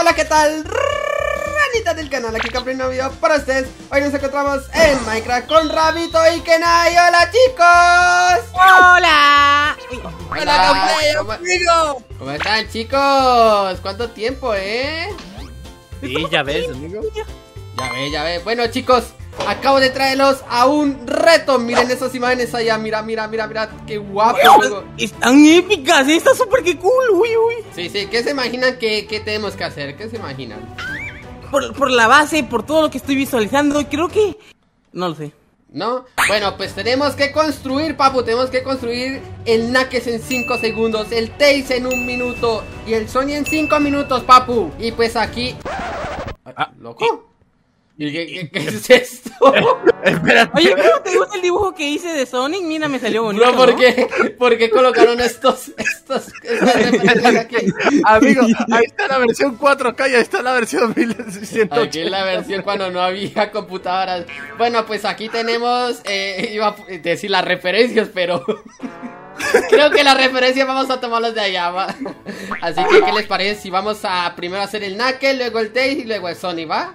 Hola, ¿qué tal? Ranitas del canal, aquí compré un nuevo video para ustedes. Hoy nos encontramos en Minecraft con Rabito y Kenai. ¡Hola, chicos! ¡Hola! Hola, ¿cómo están, chicos? ¿Cuánto tiempo, Sí, ya ves, amigo. Ya ve. Bueno, chicos, acabo de traerlos a un reto. Miren esas imágenes allá. Mira. Qué guapo, amigo. Están épicas, está súper que cool. Uy. Sí. ¿Qué se imaginan que tenemos que hacer? ¿Qué se imaginan? Por la base, por todo lo que estoy visualizando, creo que... No lo sé. ¿No? Bueno, pues tenemos que construir, papu. Tenemos que construir el Knackers en 5 segundos, el Tails en 1 minuto y el Sony en 5 minutos, papu. Y pues aquí... ¿Loco? ¿Y qué es esto? Espérate. Oye, ¿cómo te gusta el dibujo que hice de Sonic? Mira, me salió bonito, No, ¿por qué colocaron estas referencias aquí? Amigo, ahí está la versión 4K y ahí está la versión 1180. Aquí es la versión cuando no había computadoras. Bueno, pues aquí tenemos, iba a decir las referencias, pero creo que las referencias vamos a tomarlas de allá, ¿va? Así que, ¿qué les parece si vamos a primero hacer el Knuckles, luego el Tails y luego el Sony, ¿va?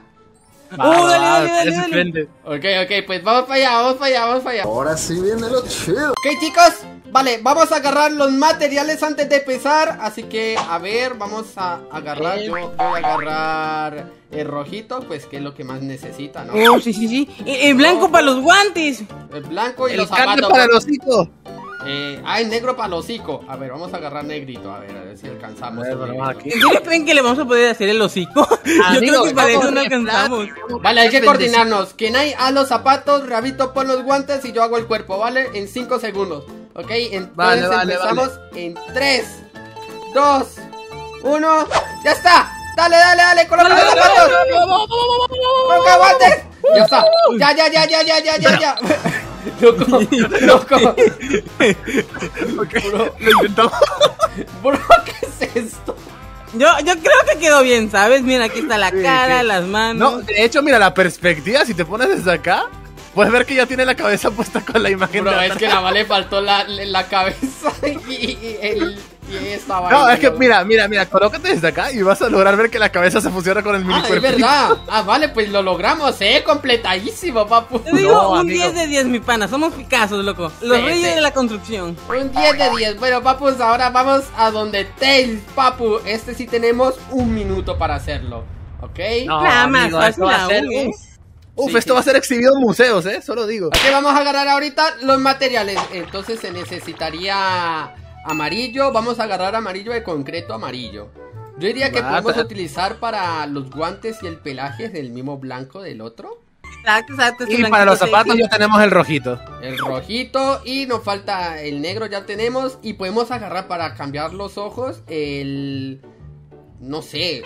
Dale. Ok, pues vamos para allá. Ahora sí viene lo chido. Ok, chicos, vale, vamos a agarrar los materiales antes de empezar. Así que, a ver, vamos a agarrar. Yo voy a agarrar el rojito, pues que es lo que más necesita, ¿no? Oh, sí. El blanco para los guantes. El blanco y El los carne zapatos. para el hocico. El negro para el hocico. A ver, vamos a agarrar negrito, a ver si alcanzamos. Aquí. ¿En serio creen que le vamos a poder hacer el hocico? Yo Amigo, creo que para eso vamos no a alcanzamos. Vale, hay que coordinarnos. Kenai haz los zapatos, Rabito pon los guantes y yo hago el cuerpo, ¿vale? En 5 segundos. Ok, entonces Vale. empezamos en 3, 2, 1. ¡Ya está! Dale, coloca los zapatos. Coloca guantes. Ya está. Ya. Loco. Okay. Lo intentamos. Bro, ¿qué es esto? Yo creo que quedó bien, ¿sabes? Mira, aquí está la cara, Sí. las manos. No, de hecho, mira la perspectiva. Si te pones desde acá, puedes ver que ya tiene la cabeza puesta con la imagen. Bro, de es atrás. que nada más le faltó la cabeza y esta vaina. No, es que mira, colócate desde acá y vas a lograr ver que la cabeza se fusiona con el mini Es cuerpo. verdad. Vale, pues lo logramos, completadísimo, papu. Te digo, No, un amigo. 10 de 10, mi pana. Somos Picassos, loco. Los Sí, reyes sí. de la construcción. Un 10 de 10. Bueno, papus, ahora vamos a donde Tails, papu. Este sí tenemos 1 minuto para hacerlo. ¿Ok? No, Nada más, amigo, fácil esto va a ser. aún, ¿eh? Uf, Sí, esto sí. va a ser exhibido en museos, solo digo. Ok, vamos a agarrar ahorita los materiales. Entonces se necesitaría amarillo. Vamos a agarrar amarillo de concreto amarillo. Yo diría que podemos utilizar para los guantes y el pelaje del mismo blanco del otro. Exacto. este Y blanquito para los sexy. zapatos ya tenemos el rojito. El rojito y nos falta el negro, ya tenemos. Y podemos agarrar para cambiar los ojos el... No sé.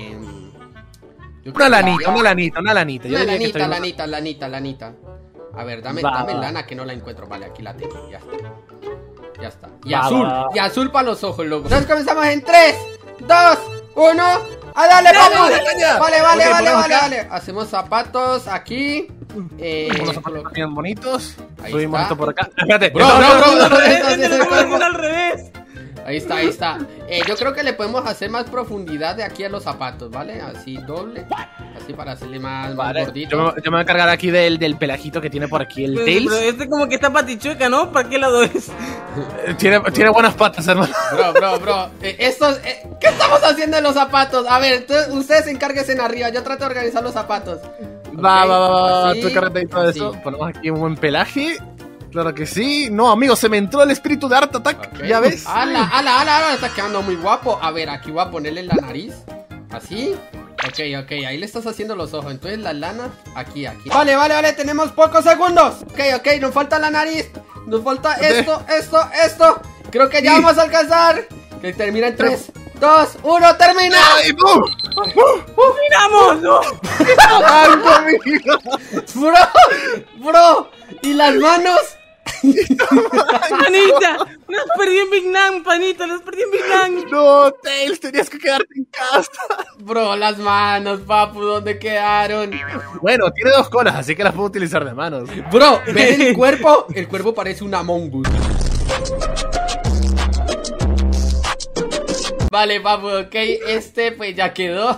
Una lanita. Yo Una diría que estoy- lanita. A ver, dame Va. lana que no la encuentro. Vale, aquí la tengo, ya está. Y Va, azul, va. y azul para los ojos, loco. Entonces comenzamos en 3, 2, 1. ¡A dale, papu! caña! Vale, Ok, ponemos acá. vale. Hacemos zapatos aquí. Unos zapatos bien bonitos. Ahí Subimos está. esto por acá. Espérate. Bro. Al revés. Ahí está. Yo creo que le podemos hacer más profundidad de aquí a los zapatos, ¿vale? Así doble. Así para hacerle más Vale, gordito. yo me voy a encargar aquí del pelajito que tiene por aquí el Pero Tails. este como que está patichueca, ¿no? ¿Para qué lado es? Tiene buenas patas, hermano. Bro. ¿Qué estamos haciendo en los zapatos? A ver, ustedes encárguense en arriba. Yo trato de organizar los zapatos. Va. Así, Tú encárgate de todo así. eso. Ponemos aquí un buen pelaje. Claro que sí. No, amigo, se me entró el espíritu de Art Attack. Ok. ¿Ya ves? ¡Ala! Está quedando muy guapo. A ver, aquí voy a ponerle la nariz. Así. Ok. Ahí le estás haciendo los ojos. Entonces la lana, aquí. Vale. Tenemos pocos segundos. Ok. Nos falta la nariz. Nos falta esto. Creo que ya vamos a alcanzar. Que termina en 3, 2, 1. ¡Termina! ¡Ay, boom! ¡Miramos! ¡No! ¡Ay, amigo! Bro. ¿Y las manos? ¡Panita! ¡Nos perdí en Big Nam, panito! ¡Nos perdí en Big Nam! No, Tails, tenías que quedarte en casa. Bro, las manos, papu, ¿dónde quedaron? Bueno, tiene 2 colas, así que las puedo utilizar de manos. Bro, ¿ves el cuerpo? El cuerpo parece un Among Us. Vale, papu, ok, pues ya quedó.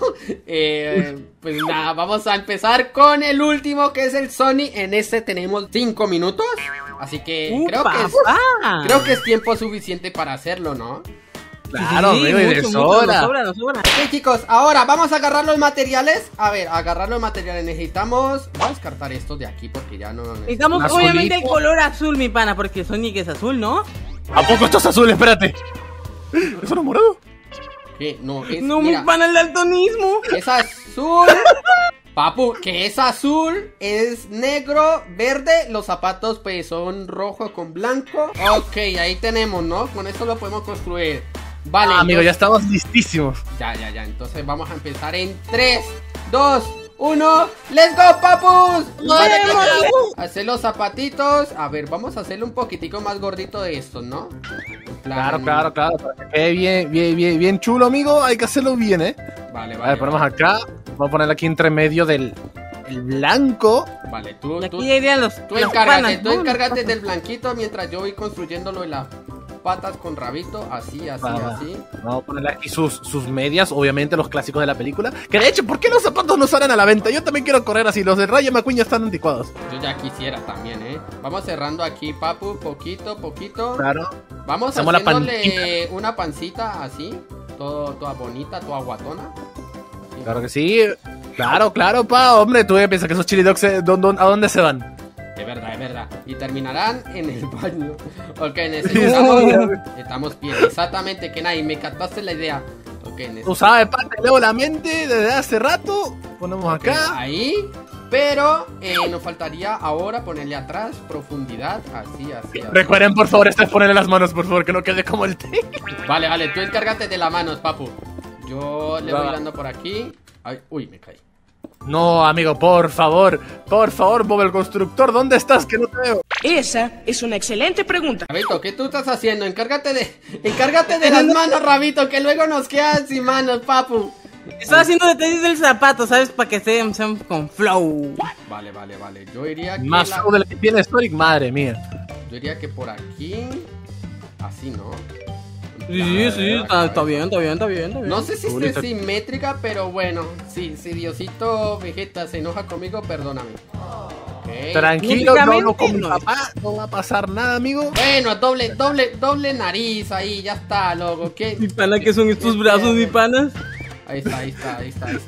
Pues nada, vamos a empezar con el último, que es el Sony. En tenemos 5 minutos. Así que creo que es tiempo suficiente para hacerlo, ¿no? Claro, sí, amigo, y de sobra. Nos sobra. Ok, chicos, ahora vamos a agarrar los materiales. A ver, agarrar los materiales necesitamos. Voy a descartar estos de aquí porque ya no Necesitamos Un obviamente el azulito. color azul, mi pana, porque Sonic es azul, ¿no? ¿A poco esto es azul? Espérate. ¿Eso no es morado? ¿Qué? No, es, No, mira, mi pana, el daltonismo. es azul. Papu, que es azul, es negro, verde. Los zapatos pues son rojo con blanco. Ok, ahí tenemos, ¿no? Con esto lo podemos construir. Vale, Amigo, ya entonces- estamos listísimos. Ya. Entonces vamos a empezar en 3, 2, 1. ¡Let's go, papus! Vale, hacer los zapatitos. A ver, vamos a hacerle un poquitico más gordito de estos, ¿no? En plan- Claro. Para que quede bien chulo, amigo. Hay que hacerlo bien, ¿eh? Vale, A ver, ponemos acá. Vamos a poner aquí entre medio del el blanco. Vale, tú Y aquí ya irían los Tú las encárgate, panas, tú ¿no? encárgate Las del blanquito mientras yo voy construyendo lo de las patas con rabito, así, Va. así. Vamos a ponerle aquí sus medias, obviamente los clásicos de la película. Que de hecho, ¿por qué los zapatos no salen a la venta? Yo también quiero correr así. Los de Rayo McQueen ya están anticuados. Yo ya quisiera también, ¿eh? Vamos cerrando aquí, papu, poquito. Claro. Vamos Hacemos la haciéndole una pancita así, toda bonita, toda guatona. Así. Claro que sí. Claro, pa. Hombre, tú piensas que esos chili dogs, ¿a dónde se van? Es verdad. Y terminarán en el baño. Ok, necesitamos piel. Exactamente, que nadie, me captaste la idea. Ok, Tú sabes, pa, te leo la mente desde hace rato. Ponemos acá. ahí. Pero nos faltaría ahora ponerle atrás profundidad, así. Recuerden, por favor, esto es ponerle las manos, por favor, que no quede como el té. Vale, tú encárgate de las manos, papu. Yo le voy Va. dando por aquí. Ay, uy, me caí. No, amigo, por favor, Bob el constructor, ¿dónde estás? Que no te veo. Esa es una excelente pregunta. Rabito, ¿qué tú estás haciendo? Encárgate de las manos, Rabito, que luego nos quedan sin manos, papu. Estaba haciendo detalles del zapato, ¿sabes? Para que sean con flow. Vale. Yo diría que Más flow de lo que tiene Sonic, madre mía. yo diría que por aquí. Así, ¿no? Sí, está bien. No sé si Ahorita- esté simétrica, pero bueno. Si Diosito Vegeta se enoja conmigo, perdóname. Ok. Tranquilo, no Técnicamente como mi no. papá, no va a pasar nada, amigo. Bueno, doble nariz ahí, ya está, loco. ¿Qué? Mi pana, ¿qué son estos brazos, mi panas? Ahí está.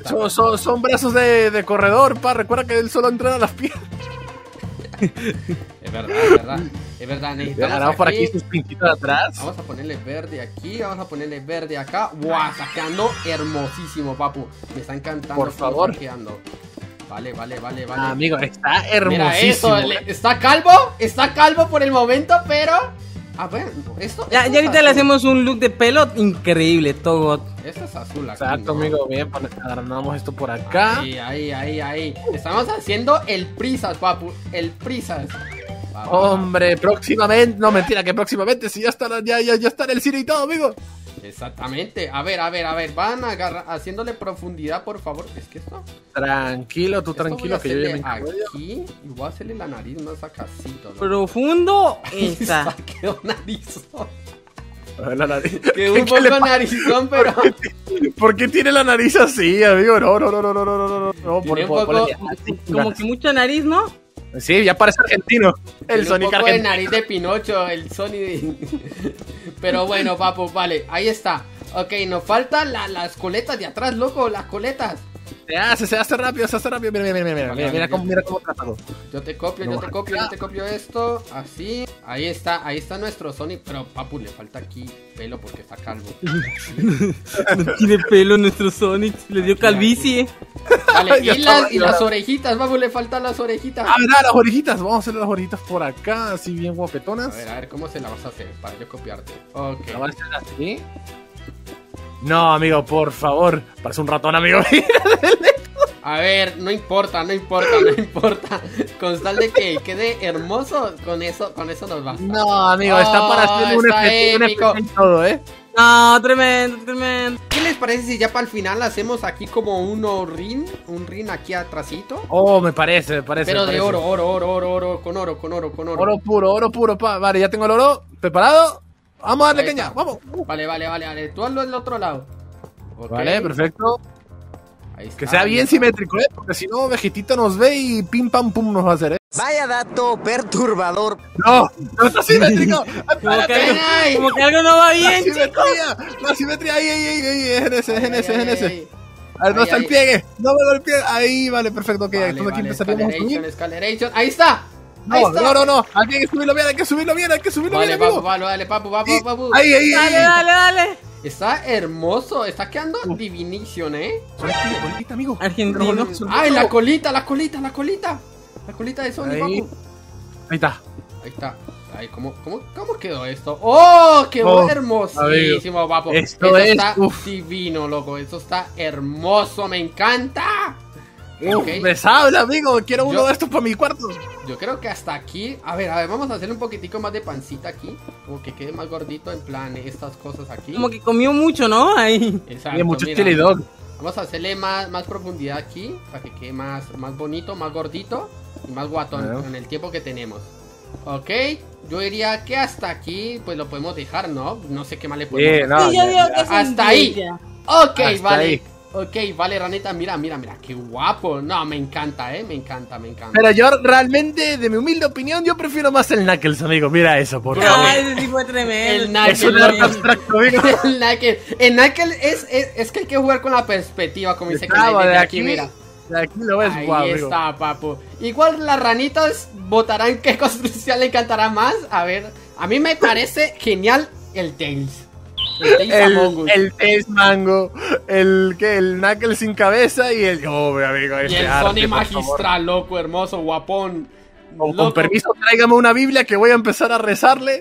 Son brazos de corredor, pa. Recuerda que él solo entrena las piernas. Es verdad. Necesitamos Ganamos por aquí sus pintitos de atrás. Vamos a ponerle verde aquí, vamos a ponerle verde acá. ¡Guau! Está quedando hermosísimo, papu. Me está encantando. Por cómo favor. está quedando. Vale. Ah, amigo, está Mira eso, hermosísimo. está calvo por el momento, pero... A ver, esto... Ya esto es ahorita le azul. hacemos un look de pelo increíble, todo. Esto es azul aquí, Exacto, ¿no? amigo, bien, agrandamos esto por acá. Ahí. Estamos haciendo el prisas, papu. El prisas. Va. Hombre, próximamente, no mentira, que próximamente si ya está ya está en el cine y todo, amigo. Exactamente. A ver. Van haciéndole profundidad, por favor. Es que esto... Tranquilo, tú esto voy a tranquilo, que yo ya me hacerle encargo. aquí y voy a hacerle la nariz más acasito, ¿no? Profundo está. Quedó narizón. La nariz. Quedó un ¿Qué le poco pasa? narizón, pero... ¿Por qué tiene la nariz así, amigo? No. Tiene un poco- Como que mucha nariz, ¿no? Sí, ya parece argentino. El Tiene un Sonic poco de argentino. nariz de Pinocho, el Sony. Pero bueno, papu, vale, ahí está. Ok, nos faltan las coletas de atrás, loco, las coletas. Se hace rápido. Mira cómo tratado. Yo te copio esto, así. Ahí está nuestro Sony. Pero papu, le falta aquí pelo porque está calvo. No tiene pelo nuestro Sonic, le dio calvicie. Vale, Ya y estaba- las orejitas, papu, le faltan las orejitas. A ver, las orejitas. Vamos a hacerle las orejitas por acá, así bien guapetonas. A ver, ¿cómo se la vas a hacer para yo copiarte? Ok. ¿La vas a hacer así? No, amigo, por favor. Parece un ratón, amigo. A ver, no importa. Con tal de que quede hermoso, con eso nos basta. No, amigo, está para hacer un está efecto épico. y todo, ¿eh? No, tremendo. ¿Qué les parece si ya para el final hacemos aquí como un ring aquí atrásito? Oh, me parece. Pero de oro, con oro. Oro puro, pa. Vale, ya tengo el oro preparado. Vamos a darle Ahí caña, está. vamos. Vale. Tú hazlo del otro lado. Ok. Vale, perfecto. Ahí está, Que sea ahí bien está. simétrico, porque si no, Vegetito nos ve y pim pam pum nos va a hacer, Vaya dato perturbador. No, no está simétrico. Como que, Ay. como que algo no va bien, chicos. La simetría, ahí, es en ese. Ahí. A ver, no Ahí, está el ahí. pliegue, no me golpeé. Ahí, vale, perfecto, ok. Vale, Entonces aquí vale, empezaríamos a subir. Scaleration. Ahí está. Ahí está. No, aquí hay que subirlo bien, hay que subirlo bien, Vale, amigo. papu. Ahí. Dale. Está hermoso, está quedando divination, Solo aquí, bolita, amigo. Argentino. Ay, la colita. La colita de Sony, Ahí. papu. Ahí está. Ahí está. Ay, ¿cómo quedó esto? ¡Oh! Quedó Oh, hermosísimo, papu. esto Eso es, está uf. divino, loco. Eso está hermoso, me encanta. Ok. Me habla, amigo. Quiero uno Yo- de estos para mi cuarto. Yo creo que hasta aquí. A ver, vamos a hacerle un poquitico más de pancita aquí. Como que quede más gordito, en plan, estas cosas aquí. Como que comió mucho, ¿no? Ahí. Exacto, Tiene mucho mira. chili dog. Vamos a hacerle más profundidad aquí. Para que quede más bonito, más gordito. Y más guatón Bueno. en el tiempo que tenemos. Ok. Yo diría que hasta aquí, pues lo podemos dejar, ¿no? No sé qué más le podemos hacer. no, Sí, yo digo que es Hasta un ahí. día. Ok, Hasta vale. ahí. Ok, vale, ranita. Mira, qué guapo. No, me encanta, me encanta. Pero yo realmente, de mi humilde opinión, yo prefiero más el Knuckles, amigo. Mira eso, por favor. Ah, ese sí fue tremendo. El Knuckles. Es un arte abstracto, amigo. El Knuckles es que hay que jugar con la perspectiva, como dice que Bravo, desde de aquí, aquí, mira. de aquí lo ves, Ahí guau, amigo. está, papu. Igual las ranitas votarán qué construcción le encantará más. A ver, a mí me parece genial el Tails. El Tails Among Us. El Tails Mango, el Knuckles sin cabeza y el... Oh, amigo, Y ese el arte, Sony por magistral, loco, hermoso, guapón. favor. Con Loco. permiso, tráigame una Biblia que voy a empezar a rezarle.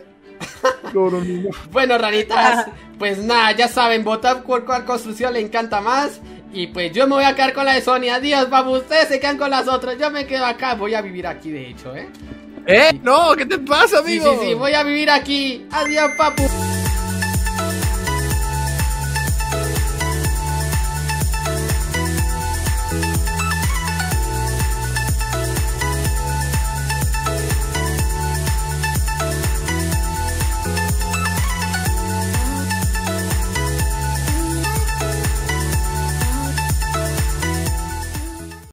Bueno, ranitas, pues nada, ya saben, votar por cuál construcción le encanta más. Y pues yo me voy a quedar con la de Sony. Adiós, papu, ustedes se quedan con las otras. Yo me quedo acá, voy a vivir aquí, de hecho, No, ¿qué te pasa, amigo? Sí, voy a vivir aquí. Adiós, papu.